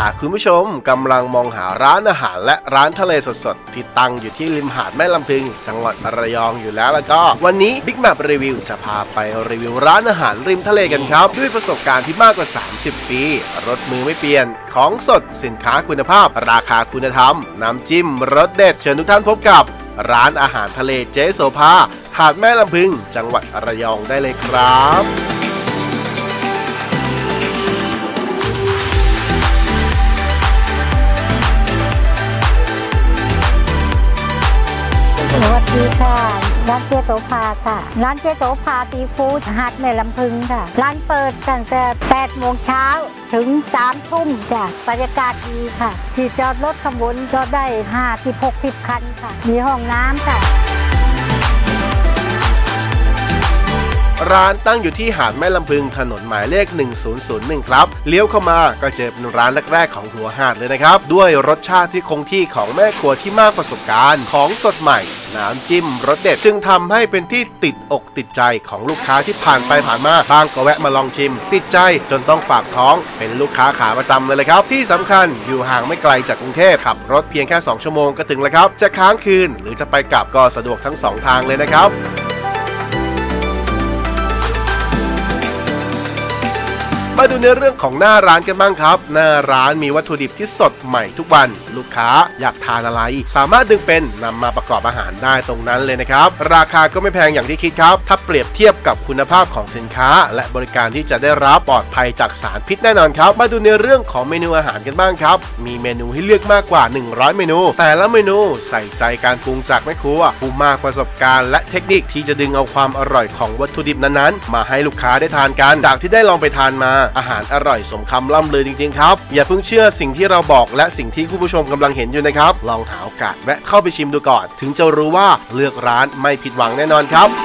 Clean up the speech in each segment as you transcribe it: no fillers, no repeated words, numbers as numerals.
หากคุณผู้ชมกำลังมองหาร้านอาหารและร้านทะเลสดๆที่ตั้งอยู่ที่ริมหาดแม่ลำพึงจังหวัดระยองอยู่แล้วก็วันนี้ Big Map รีวิวจะพาไปรีวิวร้านอาหารริมทะเลกันครับด้วยประสบการณ์ที่มากกว่า30 ปีรสมือไม่เปลี่ยนของสดสินค้าคุณภาพราคาคุณธรรมน้ำจิ้มรสเด็ดเชิญทุกท่านพบกับร้านอาหารทะเลเจ๊โสภาหาดแม่ลำพึงจังหวัดระยองได้เลยครับสวัสดีค่ะร้านเจ๊โสภาค่ะร้านเจ๊โสภาซีฟู้ดหาดแม่ลำพึงค่ะร้านเปิดตั้งแต่8 โมงเช้าถึง3 ทุ่มจ้ะบรรยากาศดีค่ะที่จอดรถขบวนจอดได้50-60 คันค่ะมีห้องน้ำค่ะร้านตั้งอยู่ที่หาดแม่ลำพึงถนนหมายเลข1001ครับเลี้ยวเข้ามาก็เจอเป็นร้านแรกๆของหัวหาดเลยนะครับด้วยรสชาติที่คงที่ของแม่ครัวที่มากประสบการณ์ของสดใหม่น้ำจิ้มรสเด็ดจึงทำให้เป็นที่ติดอกติดใจของลูกค้าที่ผ่านไปผ่านมาบางก็แวะมาลองชิมติดใจจนต้องฝากท้องเป็นลูกค้าขาประจำเลยครับที่สำคัญอยู่ห่างไม่ไกลจากกรุงเทพขับรถเพียงแค่2 ชั่วโมงก็ถึงแล้วครับจะค้างคืนหรือจะไปกลับก็สะดวกทั้ง2 ทางเลยนะครับมาดูในเรื่องของหน้าร้านกันบ้างครับหน้าร้านมีวัตถุดิบที่สดใหม่ทุกวันลูกค้าอยากทานอะไรสามารถดึงเป็นนำมาประกอบอาหารได้ตรงนั้นเลยนะครับราคาก็ไม่แพงอย่างที่คิดครับถ้าเปรียบเทียบกับคุณภาพของสินค้าและบริการที่จะได้รับปลอดภัยจากสารพิษแน่นอนครับมาดูในเรื่องของเมนูอาหารกันบ้างครับมีเมนูให้เลือกมากกว่า100 เมนูแต่ละเมนูใส่ใจการปรุงจากแม่ครัวผู้มากประสบการณ์และเทคนิคที่จะดึงเอาความอร่อยของวัตถุดิบนั้นๆมาให้ลูกค้าได้ทานกันจากที่ได้ลองไปทานมาอาหารอร่อยสมคำล่ำลือจริงๆครับอย่าเพิ่งเชื่อสิ่งที่เราบอกและสิ่งที่คุณผู้ชมกำลังเห็นอยู่นะครับลองหาโอกาสแวะเข้าไปชิมดูก่อนถึงจะรู้ว่าเลือกร้านไม่ผิดหวังแน่นอนครับ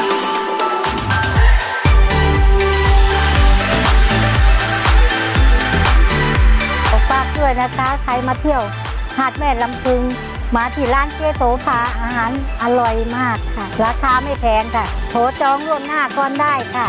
ฝากด้วยนะคะใครมาเที่ยวหาดแม่ลำพึงมาที่ร้านเจ๊โสภาอาหารอร่อยมากค่ะราคาไม่แพงค่ะโทรจองล่วงหน้าก่อนได้ค่ะ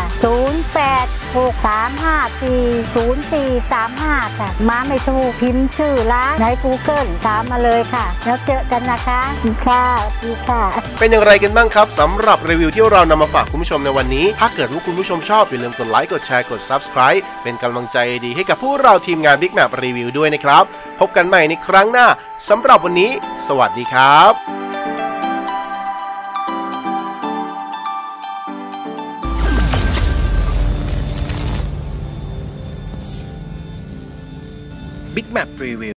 0863540435ค่ะมาไม่ถูกพิมพ์ชื่อร้านใน Google ตามมาเลยค่ะแล้วเจอกันนะคะค่ะดีค่ะเป็นอย่างไรกันบ้างครับสำหรับรีวิวที่เรานำมาฝากคุณผู้ชมในวันนี้ถ้าเกิดว่าคุณผู้ชมชอบอย่าลืมกดไลค์กดแชร์กด Subscribe เป็นกำลังใจดีให้กับพวกเราทีมงาน Big Map รีวิวด้วยนะครับพบกันใหม่ในครั้งหน้าสำหรับวันนี้สวัสดีครับ Big Map Review